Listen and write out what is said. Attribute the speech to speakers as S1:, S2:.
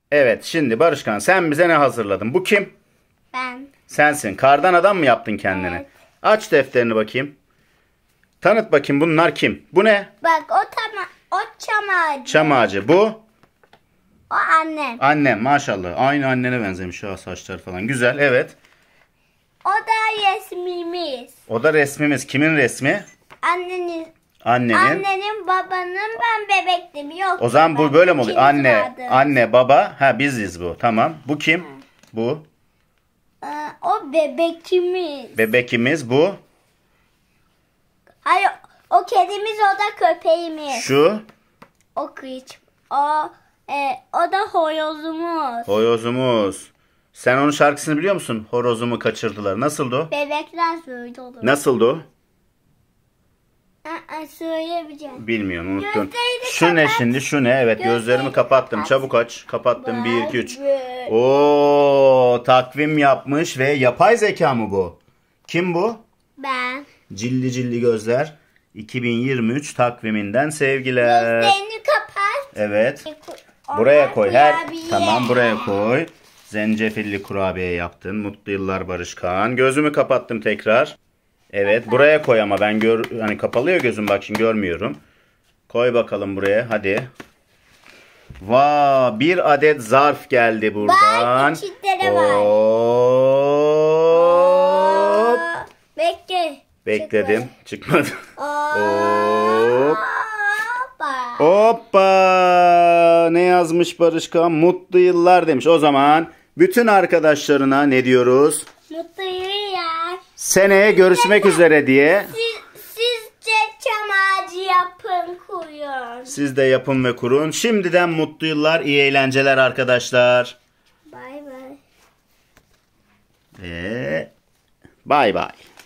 S1: Evet, şimdi Barışkan sen bize ne hazırladın? Bu kim?
S2: Ben.
S1: Sensin. Kardan adam mı yaptın kendine?
S2: Evet.
S1: Aç defterini bakayım. Tanıt bakayım, bunlar kim? Bu ne?
S2: Bak o çam ağacı.
S1: Çam ağacı. Bu?
S2: O annem.
S1: Annem, maşallah. Aynı annene benzemiş ha, saçlar falan. Güzel, evet.
S2: O da resmimiz.
S1: O da resmimiz. Kimin resmi?
S2: Annenin.
S1: Annenin.
S2: Annenin, babanın, ben bebektim. Yok.
S1: O zaman bu böyle mi oluyor?
S2: İkimiz
S1: Anne,
S2: vardı.
S1: anne, baba. Ha, biziz bu. Tamam. Bu kim? Bu.
S2: O bebekimiz.
S1: Bebekimiz bu.
S2: Hayır, o kedimiz, o da köpeğimiz.
S1: Şu.
S2: O kıç. O da horozumuz.
S1: Horozumuz. Sen onun şarkısını biliyor musun? Horozumu kaçırdılar. Nasıldı o?
S2: Bebekler söylüyor.
S1: Nasıldı o?
S2: Söyleyemeyeceğim.
S1: Bilmiyorum, unuttum.
S2: Gözlerini
S1: Şu ne
S2: kapat.
S1: şimdi? Şu ne? Evet, gözlerimi
S2: Gözlerini
S1: kapattım.
S2: kapat.
S1: Çabuk aç. Kapattım. 1 2 3.
S2: Vay.
S1: Oo, takvim yapmış ve yapay zeka mı bu? Kim bu?
S2: Ben.
S1: Cilli cilli gözler. 2023 takviminden sevgiler.
S2: Gözlerini kapat.
S1: Evet.
S2: Onlar
S1: Buraya koy.
S2: kurabiye.
S1: Tamam, buraya koy. Zencefilli kurabiye yaptın. Mutlu yıllar Barışkan. Gözümü kapattım tekrar. Evet, buraya koy ama ben hani kapalı ya gözüm, bak şimdi görmüyorum. Koy bakalım buraya, hadi. Vaa, bir adet zarf geldi buradan.
S2: Bak, içinde de var.
S1: Hop.
S2: Bekle.
S1: Bekledim. Çıkmadı.
S2: Hop.
S1: Hoppa. Ne yazmış Barışkan? Mutlu yıllar demiş. O zaman bütün arkadaşlarına ne diyoruz?
S2: Mutlu yıllar.
S1: Seneye görüşmek üzere diye.
S2: Siz de çam ağacı yapın, kurun.
S1: Siz de yapın ve kurun. Şimdiden mutlu yıllar, iyi eğlenceler arkadaşlar.
S2: Bay bay.
S1: Ve bay bay.